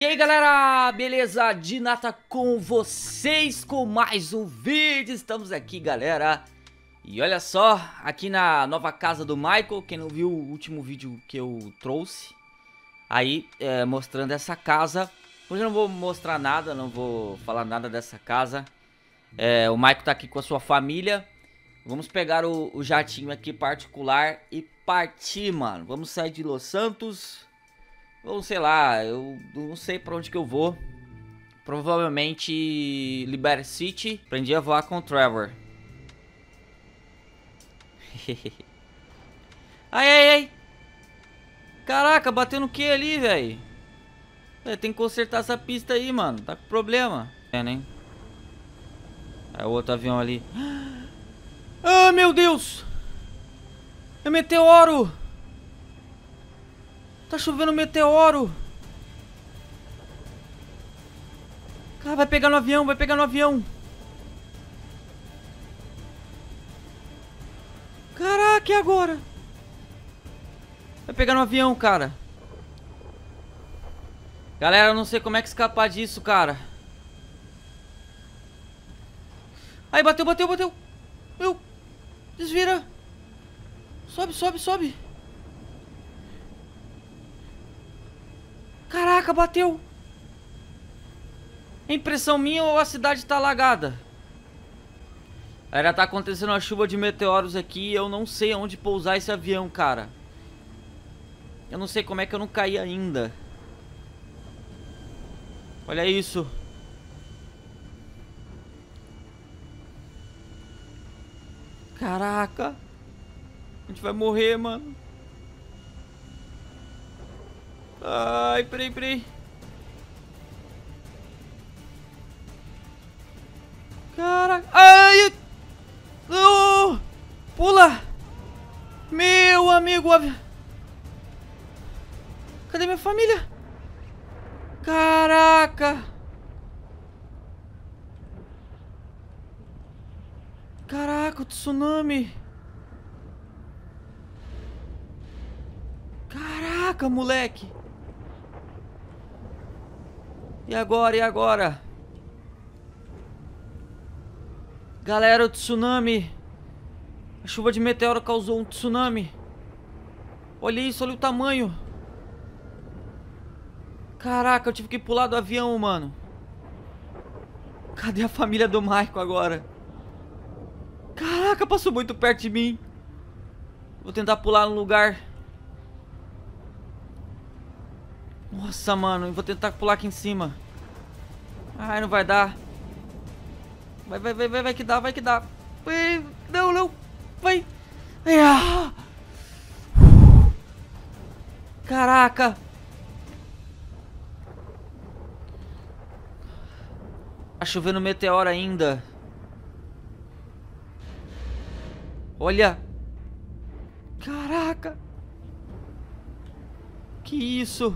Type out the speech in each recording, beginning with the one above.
E aí galera, beleza? Dinata com vocês com mais um vídeo. Estamos aqui galera. E olha só, aqui na nova casa do Michael. Quem não viu o último vídeo que eu trouxe aí, mostrando essa casa. Hoje eu não vou mostrar nada, não vou falar nada dessa casa. O Michael tá aqui com a sua família. Vamos pegar o jatinho aqui particular e partir, mano. Vamos sair de Los Santos. Ou sei lá, eu não sei pra onde que eu vou. Provavelmente Liberty City. Aprendi a voar com o Trevor. Ai, ai, ai. Caraca, bateu no que ali, velho? Tem que consertar essa pista aí, mano. Tá com problema. Né? É o outro avião ali. Ah, meu Deus! É meteoro! Tá chovendo meteoro! Cara, vai pegar no avião, vai pegar no avião! Caraca, e agora? Vai pegar no avião, cara. Galera, eu não sei como é que escapar disso, cara. Aí, bateu, bateu, bateu! Meu! Desvira! Sobe, sobe, sobe! Caraca, bateu! É impressão minha ou a cidade tá alagada? Ainda tá acontecendo uma chuva de meteoros aqui e eu não sei onde pousar esse avião, cara. Eu não sei como é que eu não caí ainda. Olha isso. Caraca. A gente vai morrer, mano. Ai, peraí, peraí. Caraca. Ai! Oh, pula! Meu amigo. Cadê minha família? Caraca. Caraca, o tsunami. Caraca, moleque. E agora, e agora? Galera, o tsunami. A chuva de meteoro causou um tsunami. Olha isso, olha o tamanho. Caraca, eu tive que pular do avião, mano. Cadê a família do Michael agora? Caraca, passou muito perto de mim. Vou tentar pular no lugar. Nossa, mano, eu vou tentar pular aqui em cima. Ai, não vai dar. Vai que dá, vai que dá. Não, não. Vai. Ai, ah. Caraca. Tá chovendo meteoro ainda. Olha. Caraca. Que isso?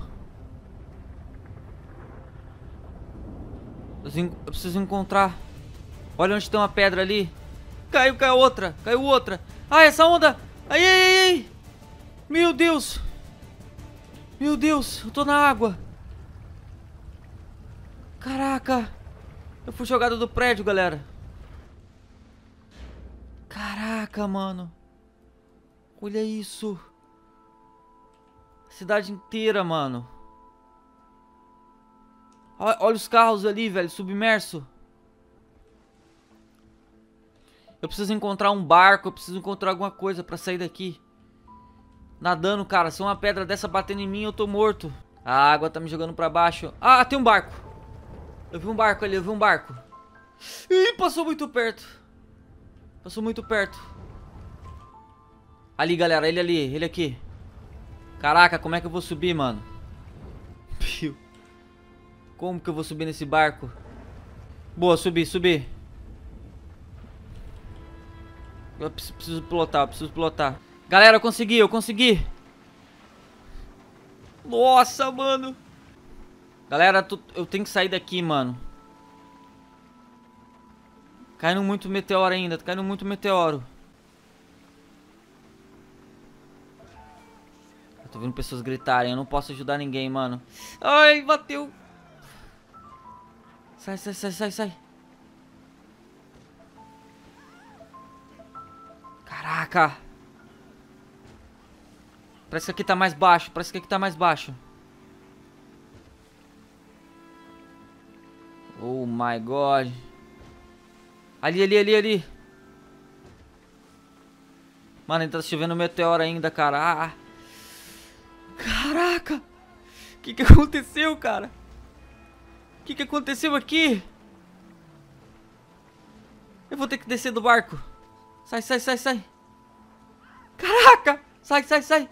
Eu preciso encontrar. Olha onde tem uma pedra ali. Caiu, caiu outra. Caiu outra. Ah, essa onda. Ai, ai, ai, ai. Meu Deus. Meu Deus, eu tô na água. Caraca. Eu fui jogado do prédio, galera. Caraca, mano. Olha isso. Cidade inteira, mano. Olha os carros ali, velho, submerso. Eu preciso encontrar um barco, eu preciso encontrar alguma coisa pra sair daqui. Nadando, cara, se uma pedra dessa batendo em mim, eu tô morto. A água tá me jogando pra baixo. Ah, tem um barco. Eu vi um barco ali, eu vi um barco. Ih, passou muito perto. Passou muito perto. Ali, galera, ele ali, ele aqui. Caraca, como é que eu vou subir, mano? Como que eu vou subir nesse barco? Boa, subi, subi. Eu preciso pilotar, eu preciso pilotar. Galera, eu consegui, eu consegui. Nossa, mano. Galera, eu tenho que sair daqui, mano. Caindo muito meteoro ainda, tá caindo muito meteoro. Eu tô vendo pessoas gritarem, eu não posso ajudar ninguém, mano. Ai, bateu. Sai, sai, sai, sai, sai. Caraca. Parece que aqui tá mais baixo. Parece que aqui tá mais baixo. Oh my god. Ali, ali, ali, ali. Mano, ainda tá chovendo meteoro ainda, cara. Caraca. O que aconteceu, cara? O que aconteceu aqui? Eu vou ter que descer do barco. Sai, sai, sai, sai. Caraca. Sai, sai, sai.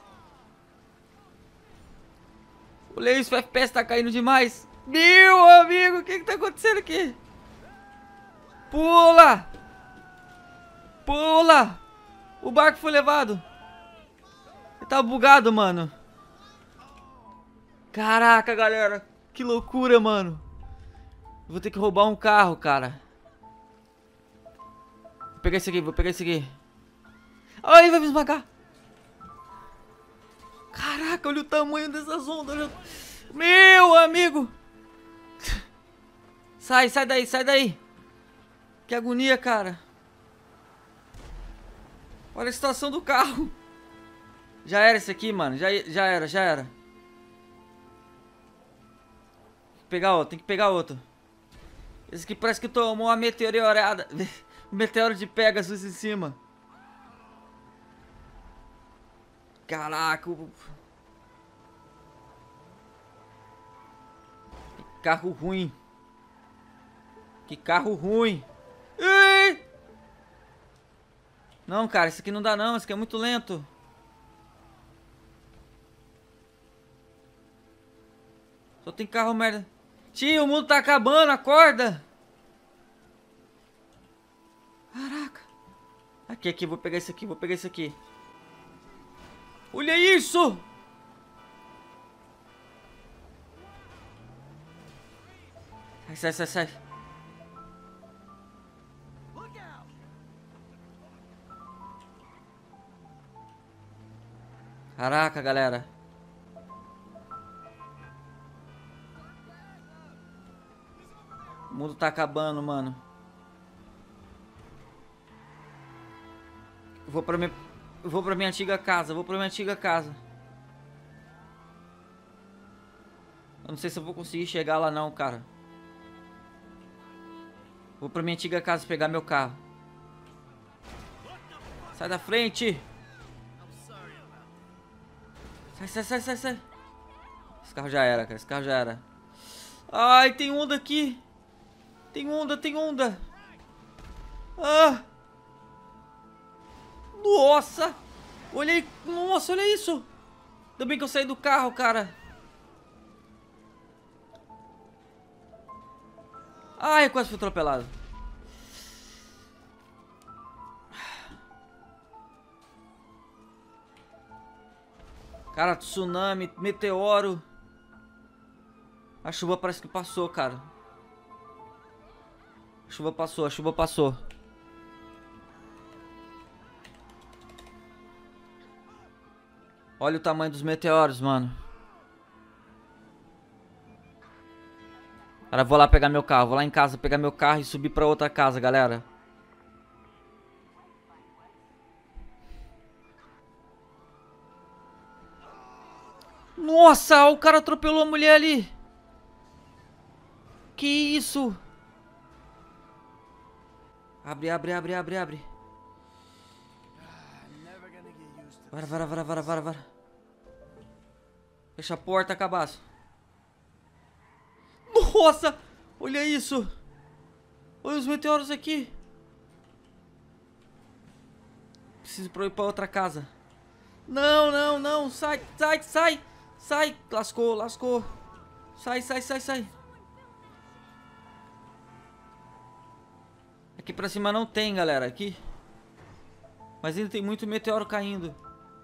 Olha isso, o FPS tá caindo demais. Meu amigo, o que tá acontecendo aqui? Pula. Pula. O barco foi levado. Ele tá bugado, mano. Caraca, galera. Que loucura, mano. Eu vou ter que roubar um carro, cara. Vou pegar esse aqui, vou pegar esse aqui. Ai, vai me esmagar. Caraca, olha o tamanho dessas ondas. Meu amigo. Sai, sai daí, sai daí. Que agonia, cara. Olha a situação do carro. Já era esse aqui, mano. Já era, já era. Tem que pegar outro, tem que pegar outro. Esse aqui parece que tomou uma meteorada. Meteoro de Pegasus em cima. Caraca. Que carro ruim. Que carro ruim. Ei! Não, cara, esse aqui não dá não. Esse aqui é muito lento. Só tem carro merda. Tio, o mundo tá acabando, acorda. Caraca. Aqui, aqui, vou pegar esse aqui, vou pegar esse aqui. Olha isso! Sai, sai, sai, sai. Caraca, galera. O mundo tá acabando, mano. Eu vou pra minha antiga casa. Vou pra minha antiga casa. Eu não sei se eu vou conseguir chegar lá não, cara. Vou pra minha antiga casa pegar meu carro. Sai da frente. Sai, sai, sai, sai, sai. Esse carro já era, cara. Esse carro já era. Ai, tem onda aqui. Tem onda, tem onda. Ah. Nossa. Olha aí. Nossa, olha isso. Ainda bem que eu saí do carro, cara. Ai, eu quase fui atropelado. Cara, tsunami, meteoro. A chuva parece que passou, cara. A chuva passou, a chuva passou. Olha o tamanho dos meteoros, mano. Cara, vou lá pegar meu carro. Vou lá em casa pegar meu carro e subir pra outra casa, galera. Nossa, o cara atropelou a mulher ali. Que isso? Abre, abre, abre, abre, abre. Vara, vara, vara, vara, vara, vara. Fecha a porta, cabaço. Nossa! Olha isso! Olha os meteoros aqui. Preciso ir pra outra casa. Não, não, não. Sai, sai, sai. Sai. Lascou, lascou. Sai, sai, sai, sai. Aqui pra cima não tem, galera. Aqui. Mas ainda tem muito meteoro caindo.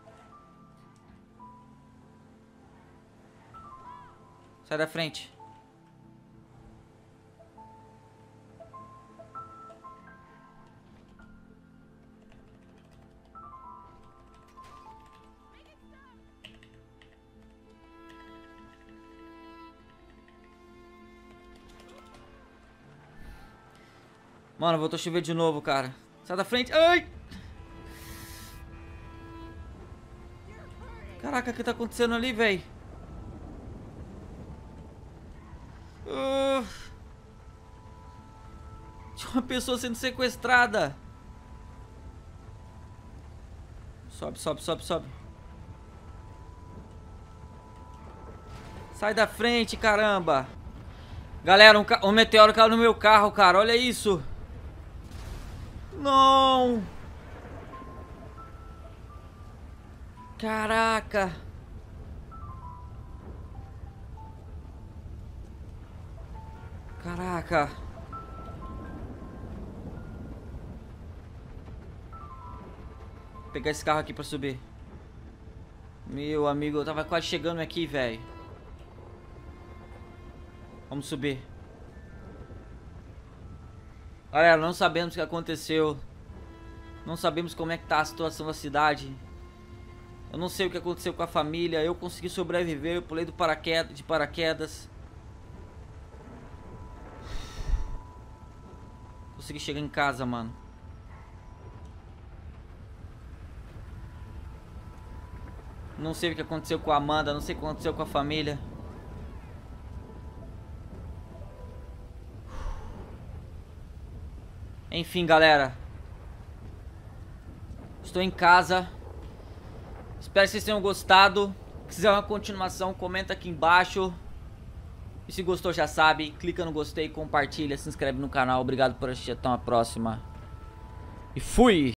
Sai da frente. Mano, voltou a chover de novo, cara. Sai da frente. Ai! Caraca, o que tá acontecendo ali, velho? Tinha uma pessoa sendo sequestrada. Sobe, sobe, sobe, sobe. Sai da frente, caramba. Galera, um meteoro caiu no meu carro, cara. Olha isso. Não. Caraca. Caraca. Vou pegar esse carro aqui pra subir. Meu amigo, eu tava quase chegando aqui, velho. Vamos subir. Galera, não sabemos o que aconteceu. Não sabemos como é que tá a situação da cidade. Eu não sei o que aconteceu com a família. Eu consegui sobreviver, eu pulei de paraquedas. Consegui chegar em casa, mano. Não sei o que aconteceu com a Amanda, não sei o que aconteceu com a família. Enfim, galera. Estou em casa. Espero que vocês tenham gostado. Se quiser uma continuação, comenta aqui embaixo. E se gostou, já sabe, clica no gostei, compartilha, se inscreve no canal. Obrigado por assistir, até uma próxima. E fui!